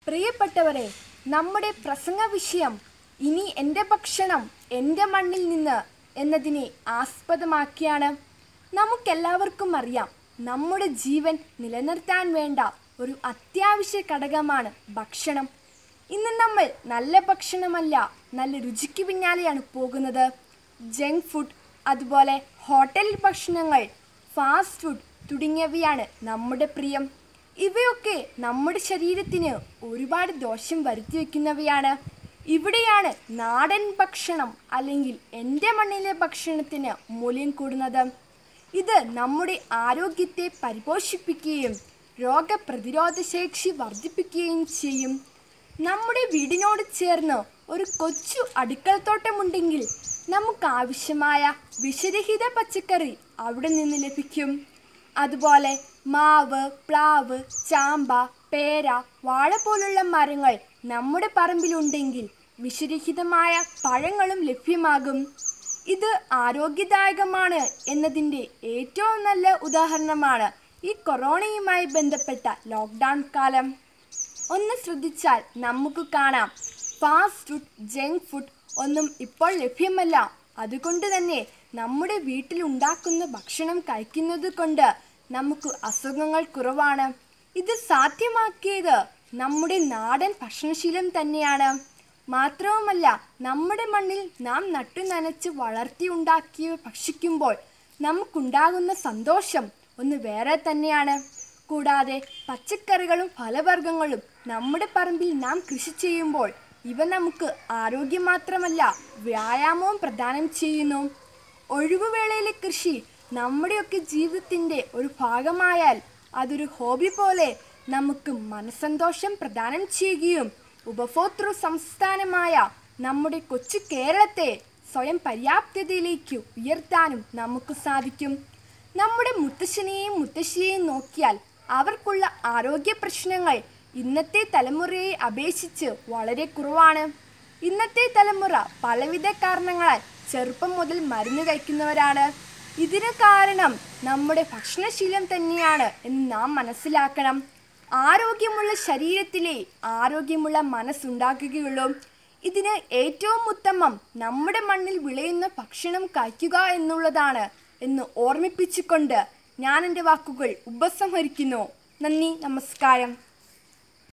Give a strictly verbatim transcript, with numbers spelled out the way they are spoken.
പ്രിയപ്പെട്ടവരെ, നമ്മുടെ പ്രസംഗ വിഷയം ഇനി എൻ്റെ ഭക്ഷണം എൻ്റെ മണ്ണിൽ നിന്ന് എന്നതിനെ ആസ്പദമാക്കിയാണ്. നമുക്കെല്ലാവർക്കും അറിയാം, നമ്മുടെ ജീവൻ നിലനിർത്താൻ വേണ്ട ഒരു അത്യാവശ്യ ഘടകമാണ് ഭക്ഷണം. ഇന്ന് നമ്മൾ നല്ല ഭക്ഷണമല്ല, നല്ല രുചിക്ക് പിന്നാലെയാണ് പോകുന്നത്. ജങ്ക് ഫുഡ്, അതുപോലെ ഹോട്ടൽ ഭക്ഷണങ്ങൾ, ഫാസ്റ്റ് ഫുഡ് തുടങ്ങിയവയാണ് നമ്മുടെ പ്രിയം. ഇവയൊക്കെ നമ്മുടെ ശരീരത്തിന് ഒരുപാട് ദോഷം വരുത്തി വയ്ക്കുന്നവയാണ്. ഇവിടെയാണ് നാടൻ ഭക്ഷണം അല്ലെങ്കിൽ എൻ്റെ മണ്ണിലെ ഭക്ഷണത്തിന് മൂല്യം കൂടുന്നത്. ഇത് നമ്മുടെ ആരോഗ്യത്തെ പരിപോഷിപ്പിക്കുകയും രോഗപ്രതിരോധ ശേഷി വർദ്ധിപ്പിക്കുകയും ചെയ്യും. നമ്മുടെ വീടിനോട് ചേർന്ന് ഒരു കൊച്ചു അടുക്കളത്തോട്ടമുണ്ടെങ്കിൽ നമുക്ക് ആവശ്യമായ വിഷരഹിത പച്ചക്കറി അവിടെ നിന്ന് ലഭിക്കും. അതുപോലെ മാവ്, പ്ലാവ്, ചാമ്പ, പേര, വാഴ പോലുള്ള മരങ്ങൾ നമ്മുടെ പറമ്പിലുണ്ടെങ്കിൽ വിഷരഹിതമായ പഴങ്ങളും ലഭ്യമാകും. ഇത് ആരോഗ്യദായകമാണ് എന്നതിൻ്റെ ഏറ്റവും നല്ല ഉദാഹരണമാണ് ഈ കൊറോണയുമായി ബന്ധപ്പെട്ട ലോക്ക്ഡൗൺ കാലം. ഒന്ന് ശ്രദ്ധിച്ചാൽ നമുക്ക് കാണാം, ഫാസ്റ്റ് ഫുഡ്, ജങ്ക് ഫുഡ് ഒന്നും ഇപ്പോൾ ലഭ്യമല്ല. അതുകൊണ്ട് തന്നെ നമ്മുടെ വീട്ടിലുണ്ടാക്കുന്ന ഭക്ഷണം കഴിക്കുന്നത് കൊണ്ട് നമുക്ക് അസുഖങ്ങൾ കുറവാണ്. ഇത് സാധ്യമാക്കിയത് നമ്മുടെ നാടൻ ഭക്ഷണശീലം തന്നെയാണ്. മാത്രവുമല്ല, നമ്മുടെ മണ്ണിൽ നാം നട്ടു നനച്ച് വളർത്തി ഉണ്ടാക്കിയവ ഭക്ഷിക്കുമ്പോൾ നമുക്കുണ്ടാകുന്ന സന്തോഷം ഒന്ന് വേറെ തന്നെയാണ്. കൂടാതെ പച്ചക്കറികളും ഫലവർഗ്ഗങ്ങളും നമ്മുടെ പറമ്പിൽ നാം കൃഷി ചെയ്യുമ്പോൾ ഇവ നമുക്ക് ആരോഗ്യം മാത്രമല്ല, വ്യായാമവും പ്രദാനം ചെയ്യുന്നു. ഒഴിവുവേളയിലെ കൃഷി നമ്മുടെയൊക്കെ ജീവിതത്തിൻ്റെ ഒരു ഭാഗമായാൽ അതൊരു ഹോബി പോലെ നമുക്ക് മനസ്സന്തോഷം പ്രദാനം ചെയ്യുകയും ഉപഭോക്തൃ സംസ്ഥാനമായ നമ്മുടെ കൊച്ചു കേരളത്തെ സ്വയം പര്യാപ്തതയിലേക്ക് ഉയർത്താനും നമുക്ക് സാധിക്കും. നമ്മുടെ മുത്തശ്ശനെയും മുത്തശ്ശിയെയും നോക്കിയാൽ അവർക്കുള്ള ആരോഗ്യ പ്രശ്നങ്ങൾ ഇന്നത്തെ തലമുറയെ അപേക്ഷിച്ച് വളരെ കുറവാണ്. ഇന്നത്തെ തലമുറ പലവിധ കാരണങ്ങളാൽ ചെറുപ്പം മുതൽ മരുന്ന് കഴിക്കുന്നവരാണ്. ഇതിന് കാരണം നമ്മുടെ ഭക്ഷണശീലം തന്നെയാണ് എന്ന് നാം മനസ്സിലാക്കണം. ആരോഗ്യമുള്ള ശരീരത്തിലെ ആരോഗ്യമുള്ള മനസ്സുണ്ടാക്കുകയുള്ളൂ. ഇതിന് ഏറ്റവും ഉത്തമം നമ്മുടെ മണ്ണിൽ വിളയുന്ന ഭക്ഷണം കഴിക്കുക എന്നുള്ളതാണ് എന്ന് ഓർമ്മിപ്പിച്ചുകൊണ്ട് ഞാൻ എൻ്റെ വാക്കുകൾ ഉപസംഹരിക്കുന്നു. നന്ദി, നമസ്കാരം.